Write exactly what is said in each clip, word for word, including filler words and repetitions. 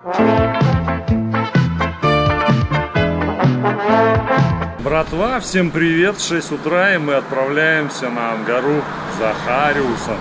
Братва, всем привет! шесть утра, и мы отправляемся на Ангару за Хариусом.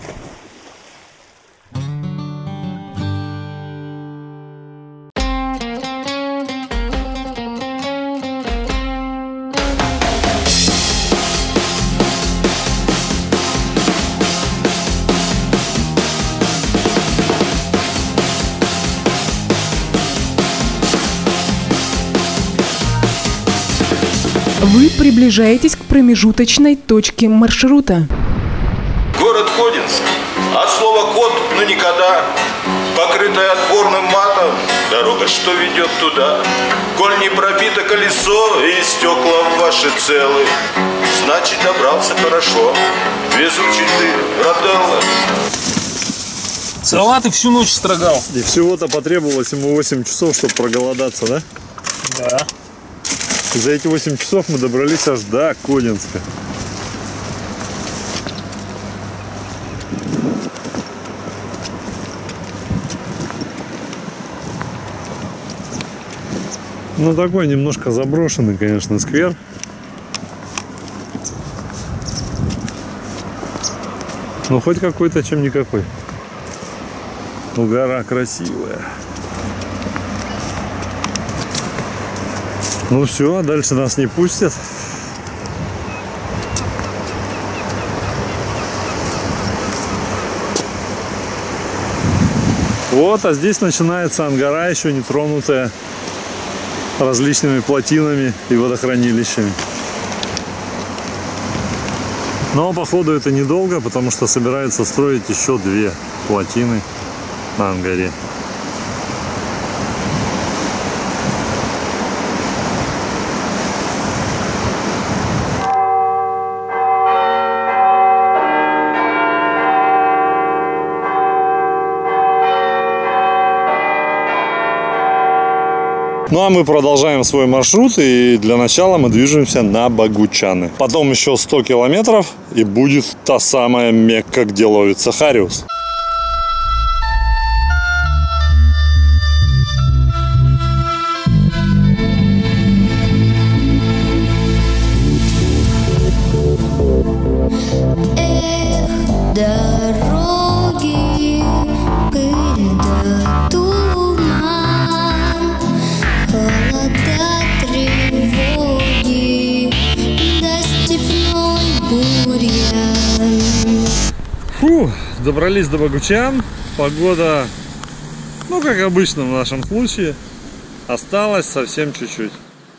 Вы приближаетесь к промежуточной точке маршрута. Город Кодинск. От слова «код», ну никогда. Покрытая отборным матом дорога, что ведет туда. Коль не пробито колесо и стекла ваши целы, значит, добрался хорошо. Везучий ты, брателло. Салаты всю ночь строгал. И всего-то потребовалось ему восемь часов, чтобы проголодаться, да? Да. И за эти восемь часов мы добрались аж до Кодинска. Ну, такой немножко заброшенный, конечно, сквер. Ну, хоть какой-то, чем никакой. Ну, гора красивая. Ну все, а дальше нас не пустят. Вот, а здесь начинается Ангара, еще не тронутая различными плотинами и водохранилищами. Но походу это недолго, потому что собираются строить еще две плотины на Ангаре. Ну а мы продолжаем свой маршрут, и для начала мы движемся на Богучаны. Потом еще сто километров, и будет та самая Мекка, где ловится Хариус. Фу, добрались до Богучан. Погода, ну как обычно в нашем случае, осталось совсем чуть-чуть.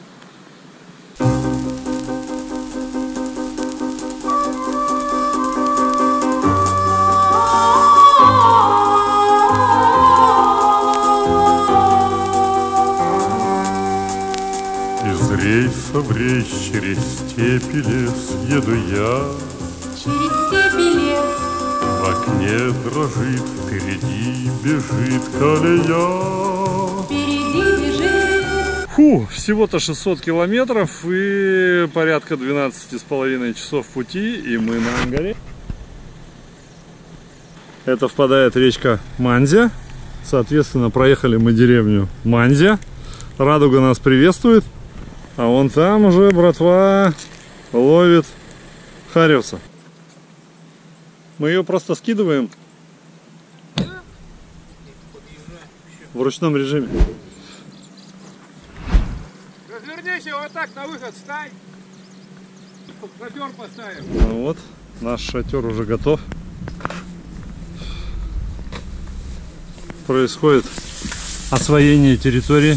Из рейса в рейс через степи лес еду я. Через степи лес. В окне дрожит, впереди бежит колея. Впереди бежит. Фу, всего-то шестьсот километров и порядка двенадцати с половиной часов пути, и мы на Ангаре. Это впадает речка Манзя. Соответственно, проехали мы деревню Манзя. Радуга нас приветствует. А вон там уже братва ловит Хариуса. Мы ее просто скидываем в ручном режиме. Развернись вот так на выход, встань. Шатер поставим. Ну вот, наш шатер уже готов. Происходит освоение территории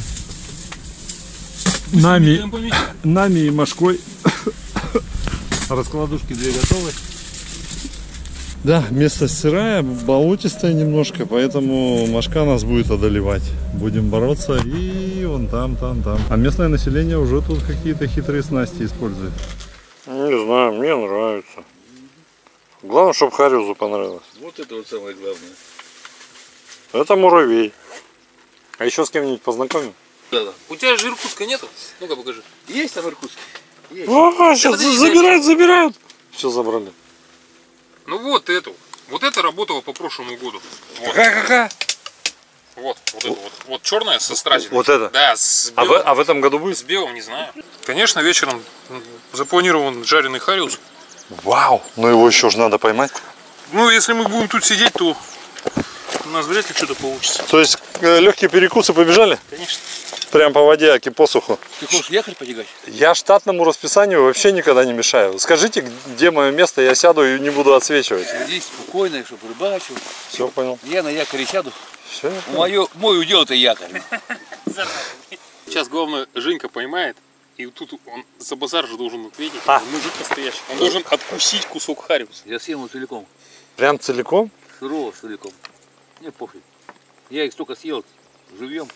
нами, нами и Машкой. Раскладушки две готовы. Да, местность сырая, болотистая немножко, поэтому Машка нас будет одолевать. Будем бороться, и вон там, там, там. А местное население уже тут какие-то хитрые снасти использует. Не знаю, мне нравится. Главное, чтобы Хариусу понравилось. Вот это вот самое главное. Это муравей. А еще с кем-нибудь познакомим? Да, да. У тебя же Иркутска нету? Ну-ка покажи. Есть там Иркутск? Есть. А, сейчас подожди, забирают, забирают. Все забрали. Ну вот эту. Вот это работало по прошлому году. Вот. Какая-какая? Вот, вот это вот. Вот черное со стразиной. Вот это? Да, с А белым. в, а в этом году будет? С белым не знаю. Конечно, вечером запланирован жареный хариус. Вау! Но его еще же надо поймать. Ну, если мы будем тут сидеть, то у нас вряд ли что-то получится. То есть э, легкие перекусы побежали? Конечно. Прям по воде, аки посуху. Ты хочешь ехать потягать? Я штатному расписанию вообще никогда не мешаю. Скажите, где мое место, я сяду и не буду отсвечивать. Здесь спокойно, чтобы рыбачил. Все понял. Я на якоре сяду. Все, я понял. Мое, мой удел это якорь. Сейчас главное, Женька поймает, и тут он за базар же должен ответить. А. Мужик настоящий. Он должен откусить кусок хариуса. Я съем его целиком. Прям целиком? Сырого целиком. Мне пофиг. Я их столько съел живьем.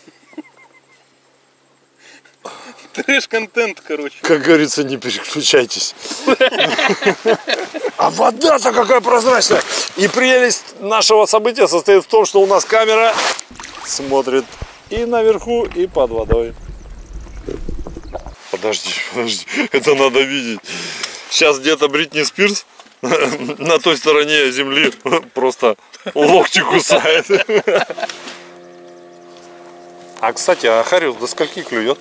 Трэш-контент, короче. Как говорится, не переключайтесь. А вода-то какая прозрачная. И прелесть нашего события состоит в том, что у нас камера смотрит и наверху, и под водой. Подожди, подожди. Это надо видеть. Сейчас где-то Бритни Спирс на той стороне земли просто локти кусает. А, кстати, а хариус до скольки клюет?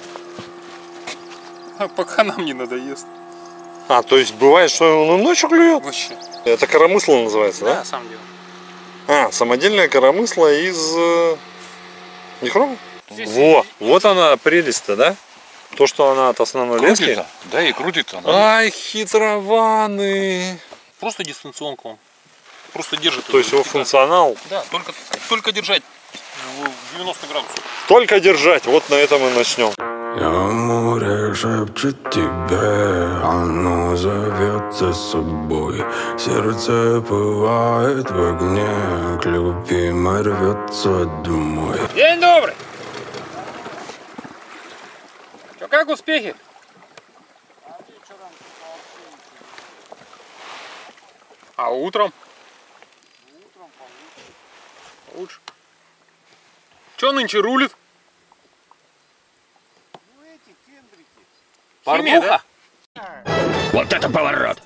А пока нам не надоест. А, то есть бывает, что он и ночью клюет? Вообще. Это коромысло называется, да? Да, сам делал. А, самодельное коромысло из э, нехрома? Здесь Во, вот она прелесть-то, да? То, что она от основной лески. Крутится. Да, и крутится. Ай, хитрованный. Просто дистанционка он. Просто держит. То есть его функционал. Да, только, только держать в девяносто градусов. Только держать. Вот на этом и начнем. Я море шепчет тебе, оно зовет за собой. Сердце пылает в огне, к любимой рвется домой. День добрый! Что, как успехи? А утром? Лучше. Что нынче рулит? Химия, да? Вот это поворот!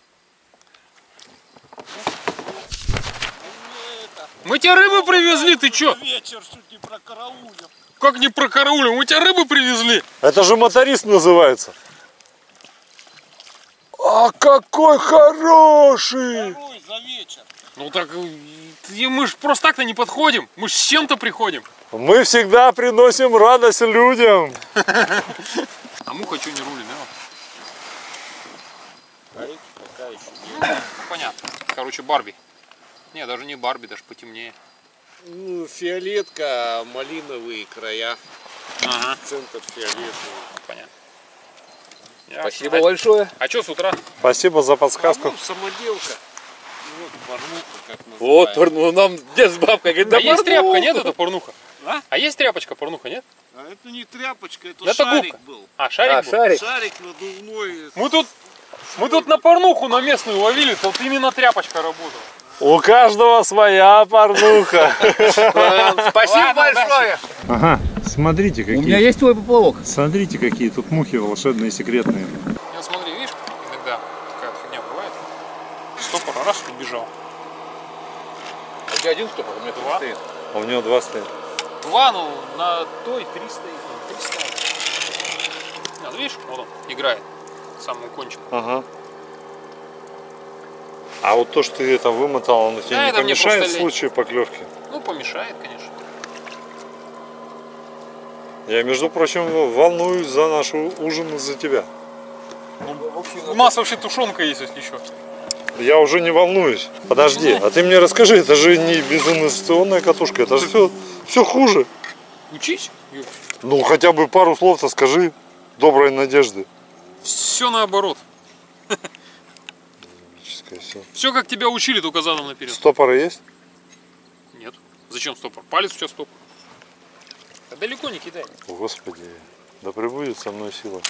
Мы тебе рыбы привезли, ты чё? Вечер чуть не прокараулил. Как не прокараулил? Мы тебе рыбы привезли. Это же моторист называется. А какой хороший! За вечер. Ну так мы ж просто так-то не подходим. Мы ж с чем-то приходим. Мы всегда приносим радость людям. А муха что не рулит, да? Ну, понятно. Короче, Барби. Не, даже не Барби, даже потемнее. Ну, фиолетка, малиновые края. Ага. Центр фиолетовый. Понятно. Спасибо а, большое. А что с утра? Спасибо за подсказку. Ну, самоделка. Вот порнуха, как называется. Вот, ну нам дед с бабкой говорит, да А есть порнуха. тряпка, нет, это порнуха? А? А есть тряпочка, порнуха, нет? А это не тряпочка, это, Это шарик губка. был. А, шарик А, был? шарик. Шарик надувной. Мы тут, мы тут на порнуху на местную ловили, тут именно тряпочка работала. У каждого своя порнуха. Спасибо большое. Ага, смотрите У меня есть твой поплавок. Смотрите, какие тут мухи волшебные, секретные. Вот смотри, видишь, иногда такая фигня бывает. Стопор раз убежал. У тебя один стопор, у меня Два. стоит. А у него два стоит. Два, ну на той три стоит, ну, три стоит. А, ну, видишь, вот он играет, самому кончику. Ага. А вот то, что ты это вымотал, оно тебе Да, не это мне помешает в просто лень. случае поклевки? Ну, помешает, конечно. Я, между прочим, волнуюсь за наш ужин из-за тебя. У нас вообще тушенка есть, если еще. Я уже не волнуюсь. Подожди, а ты мне расскажи, это же не безинвестиционная катушка, это же все, все хуже. Учись. Ну, хотя бы пару слов-то скажи, доброй надежды. Все наоборот. Все. Все как тебя учили, только задом наперед. Стопоры есть? Нет. Зачем стопор? Палец у тебя стопор. Да далеко не кидай. Господи, да пребудет со мной сила.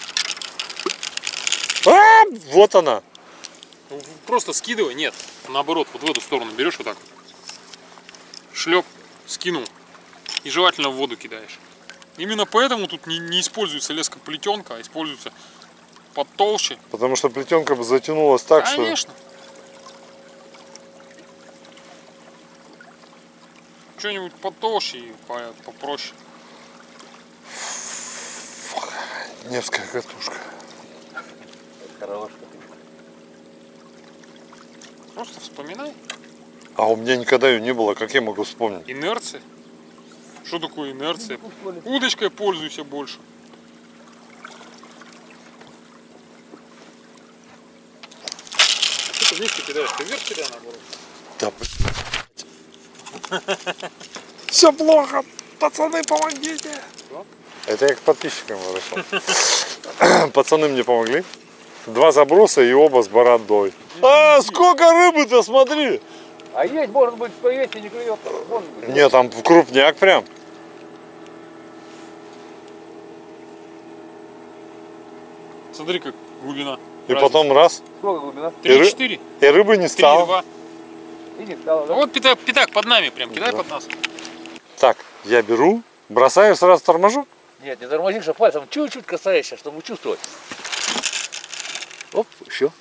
А, вот она. Просто скидывай, нет. Наоборот, вот в эту сторону берешь вот так вот. Шлеп, скинул. И желательно в воду кидаешь. Именно поэтому тут не, не используется леска-плетенка, а используется потолще. Потому что плетенка бы затянулась так, Конечно. что... Что-нибудь потолще и по- попроще. Невская катушка. Хорошо. Просто вспоминай. А у меня никогда ее не было, как я могу вспомнить? Инерция. Что такое инерция? Удочкой пользуйся больше. Что ты вниз кидаешь? Ты вверх кидай, наоборот. Да, все плохо, пацаны, помогите. Что? Это я к подписчикам вышел. Пацаны мне помогли. Два заброса и оба с бородой. А, сколько рыбы-то, смотри. А есть, может быть, повесьте, не клюет. Может быть. Нет, там крупняк прям. Смотри, как глубина. И Разница. потом раз. Сколько глубина? три-четыре. И рыбы не стало. три-два. И не стало, да? Вот пятак, пятак под нами прям, кидай под нас. Так, я беру, бросаю, сразу торможу. Нет, не тормозишь, а пальцем чуть-чуть касаешься, чтобы чувствовать. Оп, еще.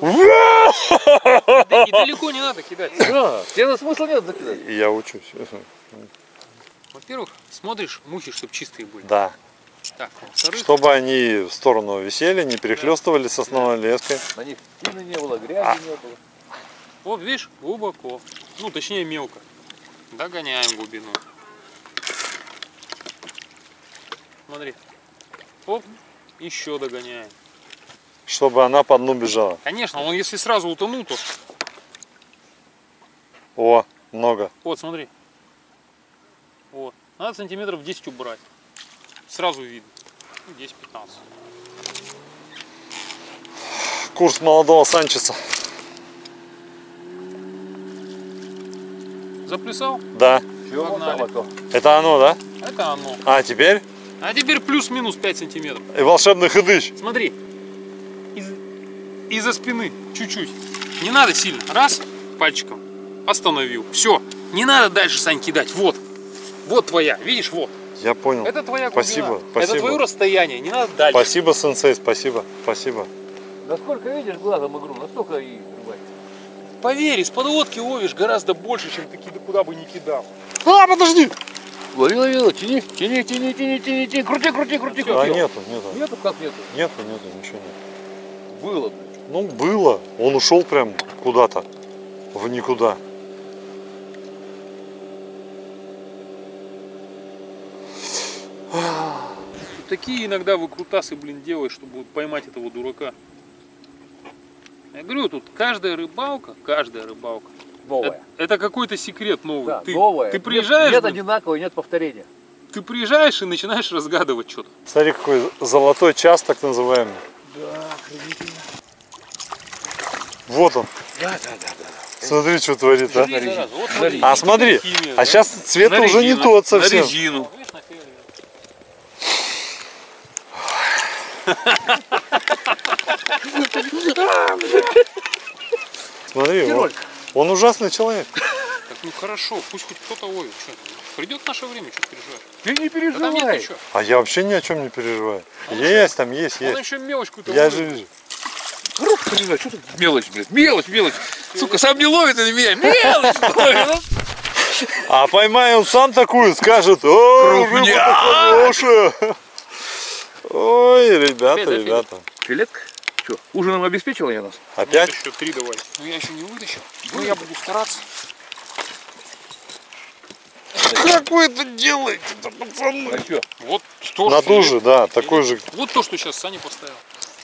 Да и далеко не надо кидать. Да, тебе смысла нет закидать. Я учусь. Во-первых, смотришь, мухи, чтобы чистые были. Да. Так, во-вторых, Чтобы они в сторону висели, не перехлестывали с основной леской. На них тины не было, грязи не было. вот видишь, глубоко. Ну, точнее, мелко. Догоняем глубину. Смотри. Оп, еще догоняем. Чтобы она по дну бежала. Конечно, он если сразу утонул, то... О, много. Вот, смотри. Вот. Надо сантиметров десять убрать. Сразу видно. десять-пятнадцать. Курс молодого Санчеса. Заплясал? Да. Чего Погнали. там, а то? Это оно, да? Это оно. А теперь? А теперь плюс-минус пять сантиметров. И волшебный хыдыч. Смотри. Из, из-за спины. Чуть-чуть. Не надо сильно. Раз. Пальчиком. Остановил. Все. Не надо дальше, Сань, кидать. Вот. Вот твоя. Видишь, вот. Я понял. Это твоя глубина. Спасибо, спасибо. Это твое расстояние. Не надо дальше. Спасибо, сенсей, спасибо, спасибо. Насколько видишь глазом игру, настолько и рыбать. Поверь, из-под лодки ловишь гораздо больше, чем ты кида- куда бы ни кидал. А, подожди! Лови, лови, лови, тяни, тяни, тяни, тяни, тяни, тяни, крути, крути, крути, крути. А нету, нету. Нету, как нету? Нету, нету, ничего нет. Было бы. Ну, было. Он ушел прям куда-то. В никуда. Такие иногда выкрутасы, блин, делаешь, чтобы вот поймать этого дурака. Я говорю, тут каждая рыбалка, каждая рыбалка. Новая. Это, это какой-то секрет новый. Да, ты, новая. ты приезжаешь, Нет, нет блин, одинакового, нет повторения. ты приезжаешь и начинаешь разгадывать что-то. Смотри, какой золотой час, так называемый. Да, охренительно. Вот он. Да, да, да, да. Смотри, что творит, а. Смотри, зараза, вот На смотри. А смотри, Химия, а да? сейчас цвет На уже не резину, тот На совсем. резину. Видишь, на фиолетовый? Смотри, он, он ужасный человек. Так ну хорошо, пусть хоть кто-то ловит. Что? Придет наше время, что ты переживаешь? Ты не Да там нет переживай. ничего. А я вообще ни о чем не переживаю. Есть там, есть, Он есть. еще мелочь какую-то Я ловит. же вижу. Коробка переживай, что тут мелочь, блядь. Мелочь, мелочь. Сука, сам не ловит и на меня. Мелочь ловит. А поймай он сам такую, скажет: о, рыба-то хорошая. Ой, ребята, Опять, да, ребята. Филетка? Что, ужином обеспечила я нас? Опять? Ну, еще три давай. Ну я еще не вытащил. Ну я буду стараться. Как вы это делаете-то, пацаны? А что? Вот то, На что ту я- же, да, такой же. Вот то, что сейчас Саня поставил.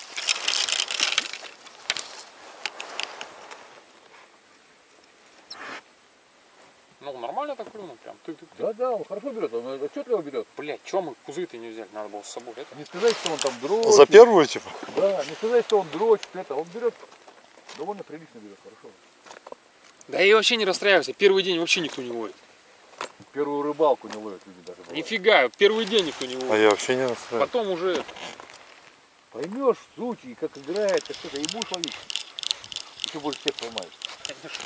Ну, нормально так клюнул прям. Ты, ты, ты. Да, да, он хорошо берет, он отчетливо берет. Блядь, чё мы пузырь-то не взяли? Надо было с собой. Это... Не сказать, что он там дрочит. За первую, типа? Да, не сказать, что он дрочит, это. Он берет, довольно прилично берет, хорошо. Да и вообще не расстраивайся. Первый день вообще никто не ловит. Первую рыбалку не ловят люди даже. бывает. Нифига, первый день никто не ловит. А я вообще не настраиваюсь. Потом уже... Поймешь суть и как играет, как что-то, и будешь ловить. Еще больше всех поймаешь. Конечно.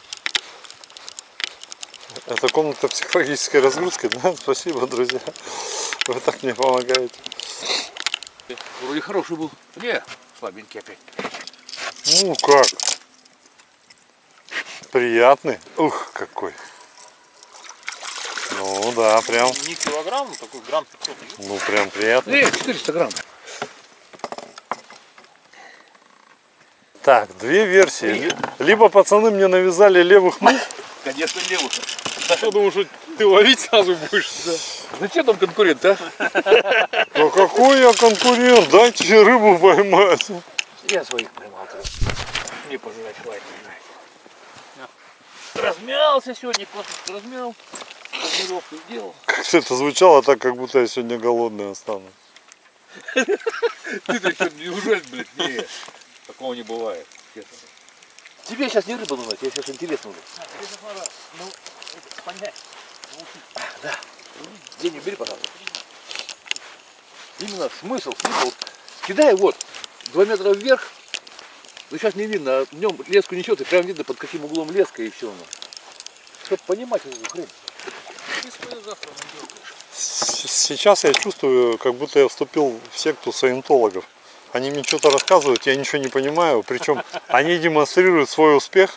Это комната психологической разгрузки, да? Спасибо, друзья. Вы так мне помогаете. Вроде хороший был. Не, слабенький опять. Ну как? Приятный. Ух, какой. Ну да, прям. Не килограмм, но такой грамм пятьсот. Ну прям приятно. Нет, четыреста грамм. Так, две версии. Либо пацаны мне навязали левых мух. Конечно, левых. Что думаешь, что ты ловить сразу будешь? Да. Зачем там конкурент, а? Ну какой я конкурент? Дайте рыбу поймать. Я своих поймал. Мне пожрать хватит. Размялся сегодня, просто размял. Тренировку сделал. Как-то это звучало так, как будто я сегодня голодный останусь. Ты-то что, не ужас, блядь? Нет. Такого не бывает. Честно. Тебе сейчас не рыба нужна, тебе сейчас интересно нужно. А, тебе сейчас надо, ну, понять. А, да. Денег бери, пожалуйста. Именно смысл, смысл. Вот, кидай вот, два метра вверх. Ну сейчас не видно, а в нем леску несет, и прям видно, под каким углом леска, и все. Чтобы понимать эту хрень. Сейчас я чувствую, как будто я вступил в секту саентологов. Они мне что-то рассказывают, я ничего не понимаю, причем они демонстрируют свой успех.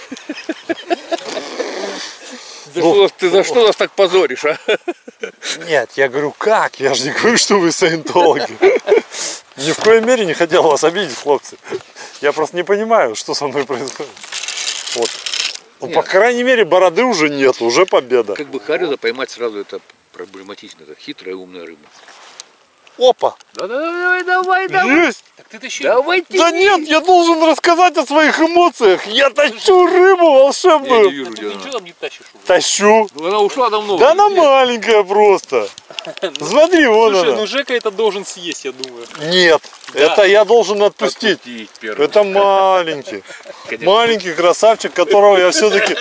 Да ну, что, ты за что нас так позоришь, а? Нет, я говорю, как? Я же не говорю, что вы саентологи. Ни в коей мере не хотел вас обидеть, хлопцы. Я просто не понимаю, что со мной происходит. Вот. Ну, по крайней мере, бороды уже нет, уже победа. Как бы хариуза поймать сразу это проблематично. Это хитрая умная рыба. Опа! Да, давай, давай, давай! Есть! Так ты тащи. Давай, да нет, я должен рассказать о своих эмоциях. Я тащу рыбу волшебную. Я не вижу, ты ничего там не тащишь уже. Тащу. Ну, она ушла давно. Да она маленькая просто. Смотри, вон Слушай, она. ну Жека это должен съесть, я думаю. Нет, да. Это я должен отпустить. Это маленький. Конечно. Маленький красавчик, которого я все-таки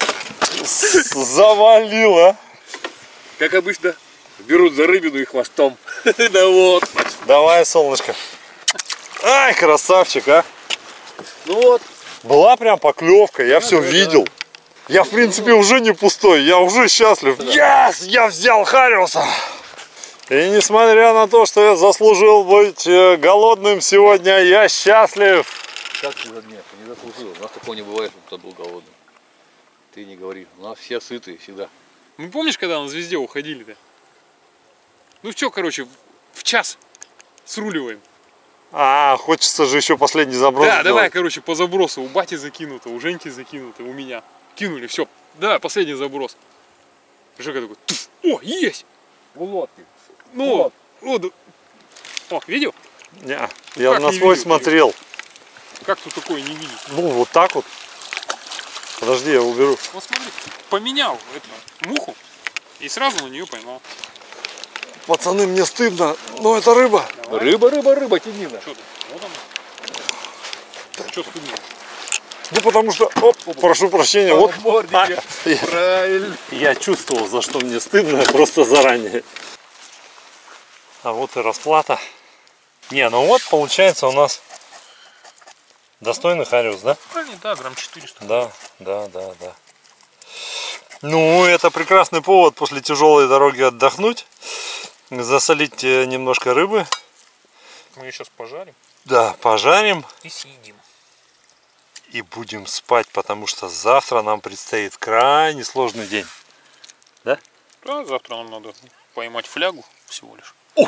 завалил, а? Как обычно, берут за рыбину и хвостом. Да вот. Давай, солнышко. Ай, красавчик, а. Ну вот. Была прям поклевка, я все видел. Я, в принципе, уже не пустой, я уже счастлив. Yes, я взял хариуса. И несмотря на то, что я заслужил быть голодным сегодня, я счастлив. Счастлив, нет, ты не заслужил. У нас такого не бывает, чтобы кто был голодным. Ты не говори, у нас все сытые всегда. Ну помнишь, когда на звезде уходили-то? Ну что, короче, в час сруливаем. А, хочется же еще последний заброс. Да, сделать. давай, короче, по забросу. У бати закинуто, у Женьки закинуто, у меня. Кинули, все. Давай, последний заброс. Жека такой, туф, о, есть! У лодки. Ну, о, да. О, видел? Не, я на свой смотрел. Как тут такое не видеть? Ну, вот так вот. Подожди, я уберу. Вот смотри, поменял эту муху и сразу на нее поймал. Пацаны, мне стыдно, но это рыба. Давай. Рыба, рыба, рыба, тянина. Что тут? Вот она. Что стыдно? Ну, потому что, оп, прошу прощения, вот. А, правильно. Я чувствовал, за что мне стыдно, просто заранее. А вот и расплата. Не, ну вот, получается, у нас достойный хариус, да? Правильно, да, грамм четыреста. Да, да, да, да. Ну, это прекрасный повод после тяжелой дороги отдохнуть. Засолить немножко рыбы. Мы ее сейчас пожарим. Да, пожарим. И съедим. И будем спать, потому что завтра нам предстоит крайне сложный день. Да? Да, завтра нам надо поймать флягу всего лишь. О!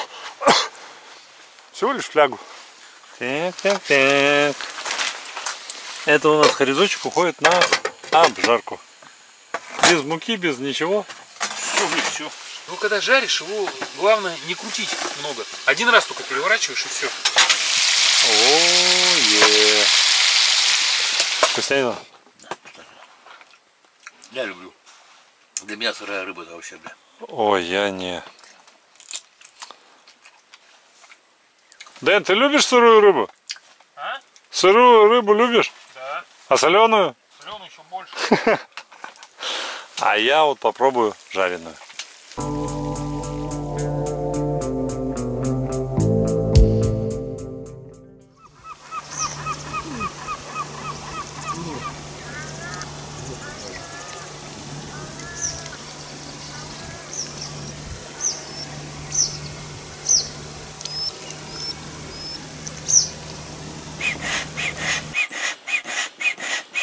Всего лишь флягу. Так, так, так. Это у нас харизочек уходит на обжарку. Без муки, без ничего. Все, все. Ну, когда жаришь, его главное не крутить много. Один раз только переворачиваешь и все. О-е. Вкуснее? Я люблю. Для меня сырая рыба это вообще, бля. Ой, я не. Дэн, ты любишь сырую рыбу? А? Сырую рыбу любишь? Да. А соленую? Соленую еще больше. А я вот попробую жареную.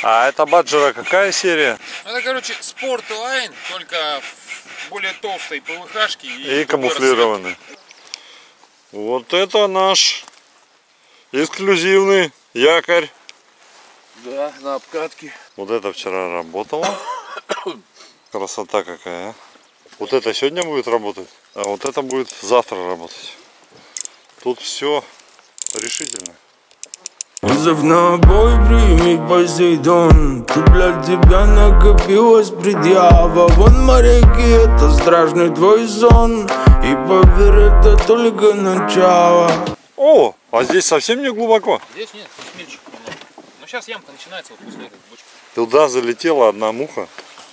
А это баджера какая серия? Это, короче, спортлайн, только в более толстой ПВХ-шке И, и камуфлированный. Вот это наш эксклюзивный якорь. Да, на обкатке. Вот это вчера работало. Красота какая, а? Вот это сегодня будет работать, а вот это будет завтра работать. Тут все решительно. Вызов на бой, прими Посейдон. Тут для тебя накопилась предъява. Вон моряки, это стражный твой сон. И поверь, это только начало. О, а здесь совсем не глубоко. Здесь нет, здесь мельче. Но сейчас ямка начинается вот после этой бочки. Туда залетела одна муха.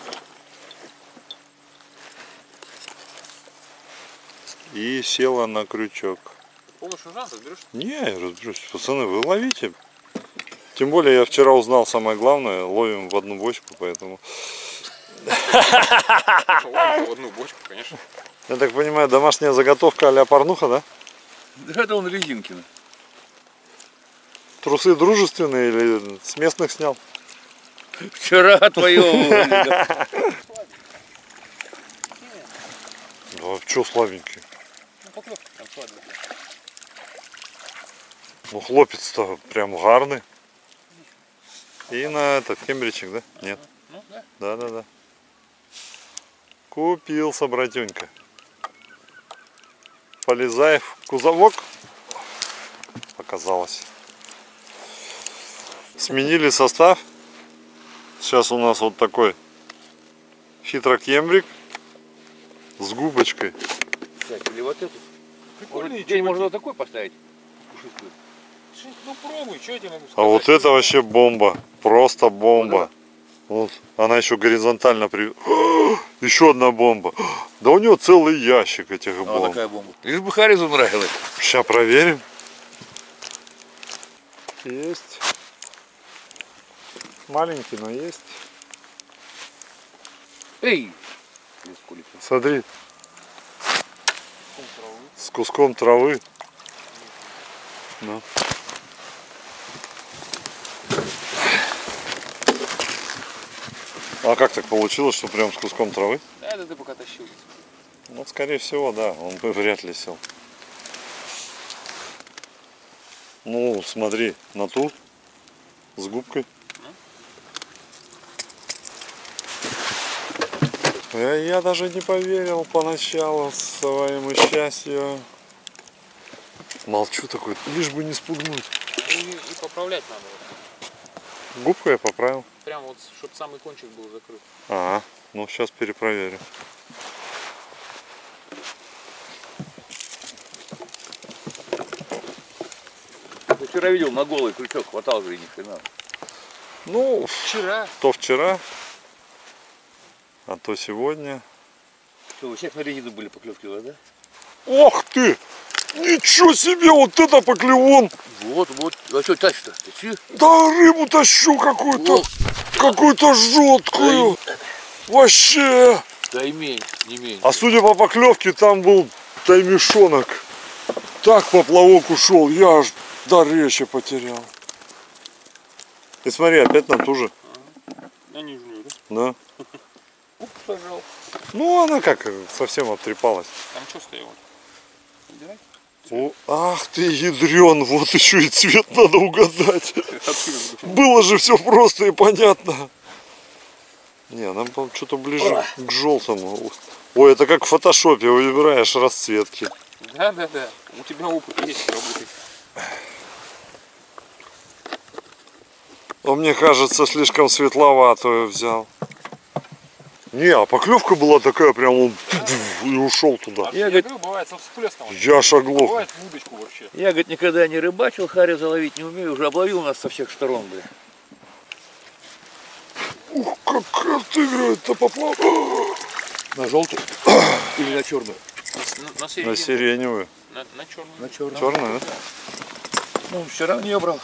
И села на крючок. С помощью жан разберешься? Не, я разберусь. Пацаны, вы ловите. Тем более я вчера узнал самое главное. Ловим в одну бочку, поэтому... Ловим в одну бочку, конечно. Я так понимаю, домашняя заготовка а-ля порнуха, да? Да это он резинкин. Трусы дружественные или с местных снял? Вчера отвоевывали. Да что слабенький? Ну хлопец-то прям гарный. И на этот кембричек, да? Нет. Да, да, да. Купился, братюнька. Полезай в кузовок. Показалось. Сменили состав. Сейчас у нас вот такой хитрокембрик с губочкой. Так, или вот эту. Прикольный, День можно вот такой поставить. Пушистую. Ну пробуй, что я тебе могу сказать? А вот это вообще бомба. Просто бомба. Вот. Она еще горизонтально при... Еще одна бомба. Да у него целый ящик этих бомб. Вот такая бомба. Лишь бы Харрису нравилось. Сейчас проверим. Есть. Маленький, но есть. Эй! Смотри. С куском травы. Ну. А как так получилось, что прям с куском травы? Да, это ты пока тащил. Ну, скорее всего, да, он бы вряд ли сел. Ну, смотри, на ту, с губкой. Я, я даже не поверил поначалу своему счастью. Молчу такой, лишь бы не спугнуть. И, и поправлять надо. Губку я поправил. Прям вот, чтобы самый кончик был закрыт. Ага, ну сейчас перепроверю. Я вчера видел, на голый крючок хватал же и ни хрена. Ну, вчера. То вчера, а то сегодня. Что, у всех на резину были поклевки, да? Ох ты! Ничего себе, вот это поклевон! Вот, вот. А что тащишь-то? Тащи? Да рыбу тащу какую-то, какую-то жесткую. Вообще. Таймень, не меньше. А судя по поклевке, там был таймешонок. Так поплавок ушел, я аж дар речи потерял. И смотри, опять на ту же. На нижнюю, да? Да. Уп, сажал. Ну, она как, совсем обтрепалась. Там что стояло? Давай. О, ах ты ядрен, вот еще и цвет надо угадать. Было же все просто и понятно. Не, нам что-то ближе к желтому. Ой, это как в фотошопе, выбираешь расцветки. Да, да, да. У тебя опыт есть работы. А мне кажется, слишком светловатую взял. Не, а поклевка была такая, прям он и ушел туда. Я, я говорю, бывает со всплеском. Я шаглов. Бывает в удочку вообще. Я, говорит, никогда не рыбачил, харя заловить не умею, уже обловил нас со всех сторон, бля. Ух, как отыгрывает-то поплав. На желтую или на черную? На, на сиреневую. На сиреневую. На, на черную. На черную. Черную, да? Ну, вчера не брал.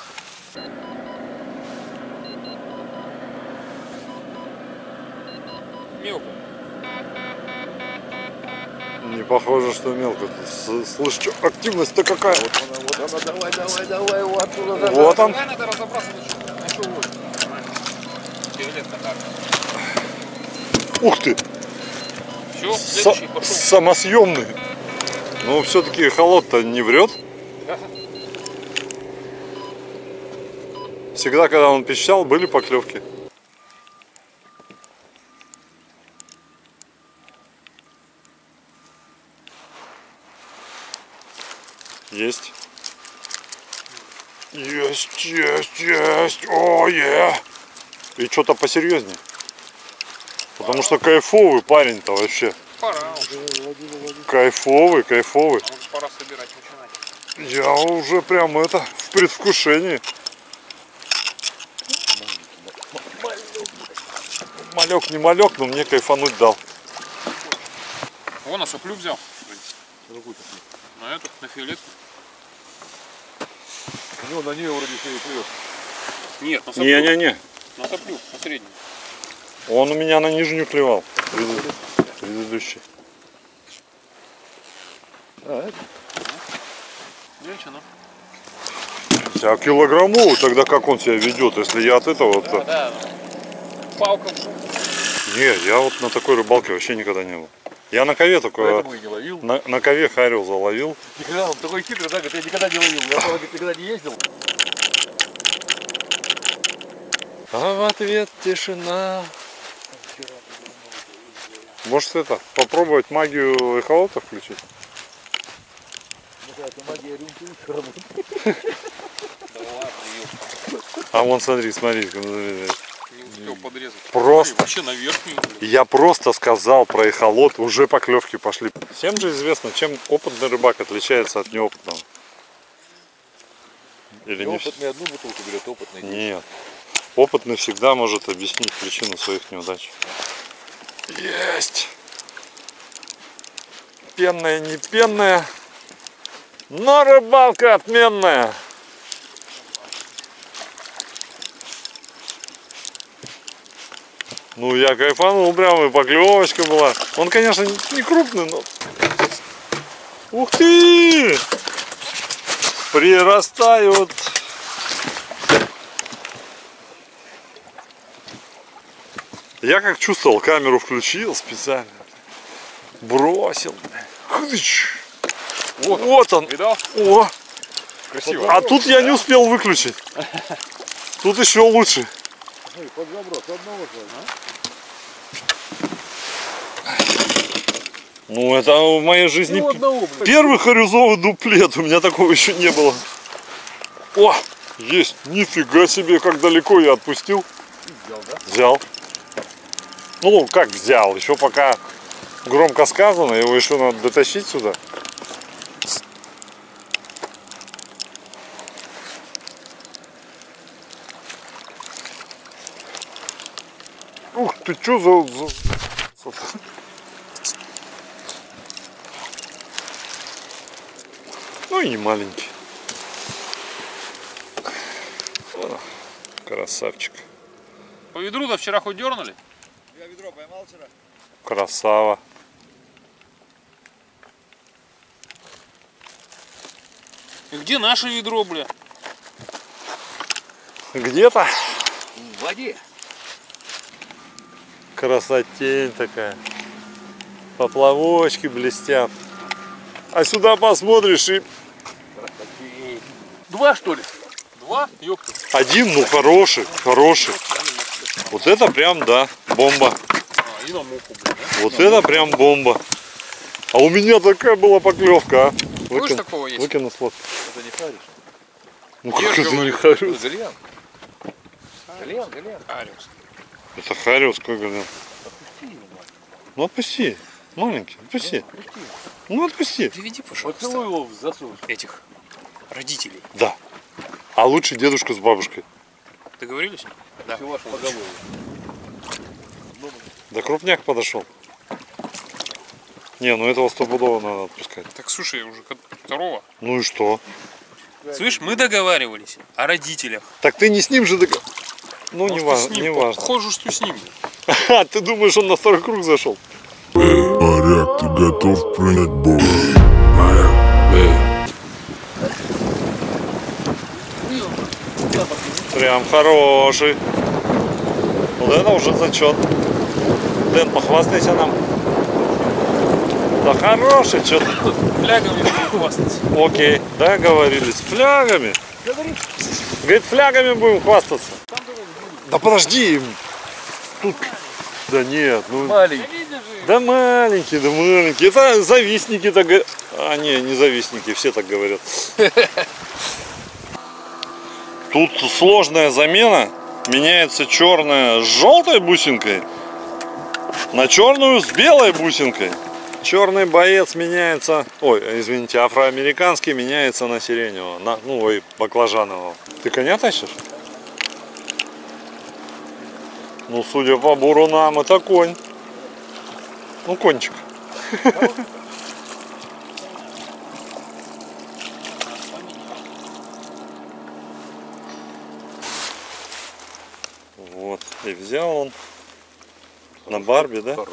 Мелко. Не похоже, что мелко. Слышь, что, активность-то какая? Вот она, вот она, давай, давай, давай, вот оттуда. Вот он. Давай надо разобраться, на что ловит. фиолетовая карта. Ух ты! Все, Со следующий пошел. самосъемный. Но все-таки холод-то не врет. Всегда, когда он пищал, были поклевки. Есть. Есть, есть, есть. О, е. И что-то посерьезнее. Потому что кайфовый парень-то вообще. Пора уже. Кайфовый, кайфовый. Может, пора собирать, начинать. Я уже прям это в предвкушении. Малек не малек, но мне кайфануть дал. Вон, на соплю взял. На эту, на фиолетку. Ну, на нее вроде все и плывет. Нет, на соплю. Не-не-не. На соплю, на среднюю. Он у меня на нижнюю клевал. Предыдущий. А, это? Величина. А килограммовый, тогда как он себя ведет, если я от этого вот. Да, да. Палка. Не, я вот на такой рыбалке вообще никогда не был. Я на кове только. Поэтому и не ловил. На, на кове харил заловил. Никогда, он такой хитрый, да, говорит, я никогда не ловил. Я говорит, никогда не ездил. А в ответ тишина. Может это, попробовать магию эхолота включить? Магия А вон смотри, смотри. Не успел подрезать. Просто. Вообще на верхнюю. Я просто сказал про эхолот, уже поклевки пошли. Всем же известно, чем опытный рыбак отличается от неопытного. Или не опытный одну бутылку берет, опытный. Нет. Опытный всегда может объяснить причину своих неудач. Есть! Пенная, не пенная, но рыбалка отменная. Ну, я кайфанул прям, и поклевочка была. Он, конечно, не крупный, но... Ух ты! Прирастают. Я как чувствовал, камеру включил специально. Бросил. Хыч. Вот, вот он. Видал? О! Красиво. А тут я не успел выключить. Тут еще лучше. Под заброс одного Ну, это в моей жизни ну, одного, первый харюзовый дуплет. У меня такого еще не было. О, есть. Нифига себе, как далеко я отпустил. Взял, да? Взял. Ну, как взял? Еще пока громко сказано, его еще надо дотащить сюда. Ух ты, что за... за... Ну и не маленький. О, красавчик. По ведру-то вчера хоть дернули? Я ведро поймал вчера. Красава. И где наше ведро, бля? Где-то. В воде. Красотень такая. Поплавочки блестят. А сюда посмотришь и... Два, что ли? Два? Ёпта. Один, ну хороший, хороший. Вот это прям, да, бомба. А, и на муху, бля, да? Вот это прям бомба. А у меня такая была поклевка, а. Выкин... такого есть? Выкину слот. Это не хариш. Ну как это не хариус? Гальян. Гальян, гальян. Хариус. Это хариус, какой гальян? Ну отпусти. Маленький, отпусти. Ну отпусти. Приведи, пожалуйста. Поцелуй его в засов. Этих родителей. Да. А лучше дедушку с бабушкой. Договорились? Да. Все ваше поголовье. Да крупняк подошел. Не, ну этого стопудово надо отпускать. Так слушай, уже второго. Ну и что? Слышь, мы договаривались о родителях. Так ты не с ним же договаривался? Ну не важно, не важно. Похоже, что с ним. А ты думаешь, он на второй круг зашел? Моряк, ты готов принять бой? Прям хороший. Вот это уже зачет. Дэн, похвастайся нам. Да хороший, что ты тут. Флягами будем хвастаться. Окей, договорились. Флягами. Говорит, флягами будем хвастаться. Да подожди. Тут... Да нет, ну... Маленький. Да маленький, да маленький. Это завистники так говорят. А, не, не завистники, все так говорят. Тут сложная замена. Меняется черная с желтой бусинкой на черную с белой бусинкой. Черный боец меняется, ой, извините, афроамериканский меняется на сиреневого, на, ну, ой, баклажанового. Ты коня тащишь? Ну, судя по бурунам, это конь. Ну, кончик. Вот, и взял он на Барби, да?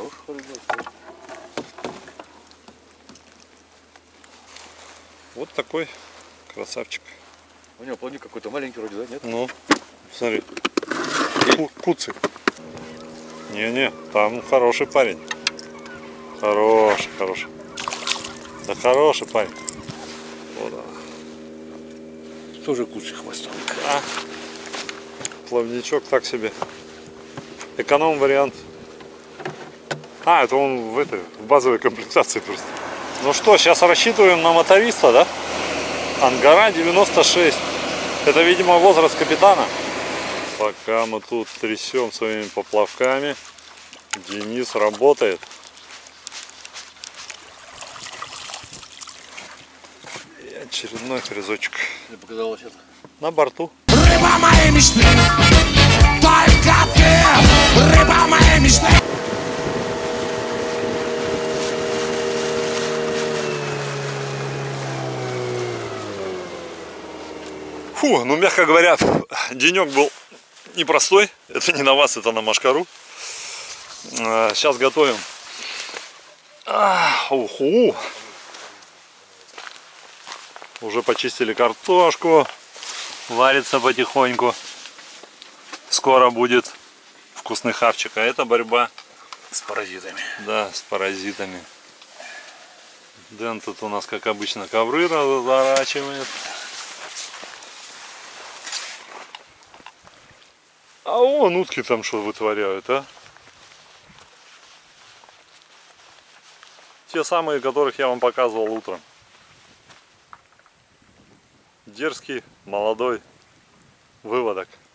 Вот такой красавчик. У него плавник какой-то маленький вроде, да? Нет? Ну, смотри. Ку куцик. Не-не, там хороший парень. Хороший, хороший. Да хороший парень. Вот, да. Тоже куцый хвостом. А, плавничок так себе. Эконом вариант. А, это он в этой, в базовой комплектации просто. Ну что, сейчас рассчитываем на моториста, да? Ангара девяносто шесть. Это, видимо, возраст капитана. Пока мы тут трясем своими поплавками, Денис работает. И очередной фрезочек. Мне показалось это. На борту. Рыба моей мечты, только ты, рыба моей мечты. Фу, ну, мягко говоря, денек был непростой. Это не на вас, это на Машкару. Сейчас готовим. Уху. Уже почистили картошку. Варится потихоньку. Скоро будет вкусный хавчик. А это борьба с паразитами. Да, с паразитами. Дэн тут у нас, как обычно, ковры разворачивает. А вон утки там что вытворяют, а? Те самые, которых я вам показывал утром. Дерзкий, молодой выводок.